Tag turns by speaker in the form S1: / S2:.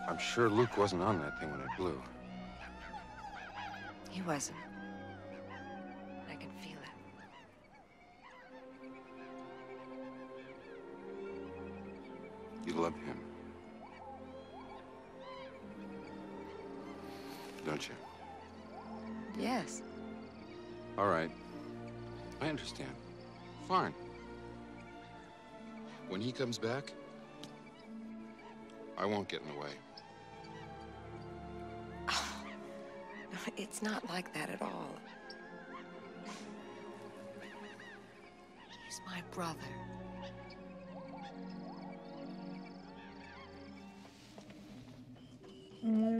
S1: I'm sure Luke wasn't on that thing when it blew.
S2: He wasn't. I can feel it.
S1: You love him. Don't you?
S2: Yes.
S1: All right. I understand. Fine. When he comes back, I won't get in the way.
S2: It's not like that at all. He's my brother.
S3: Hmm.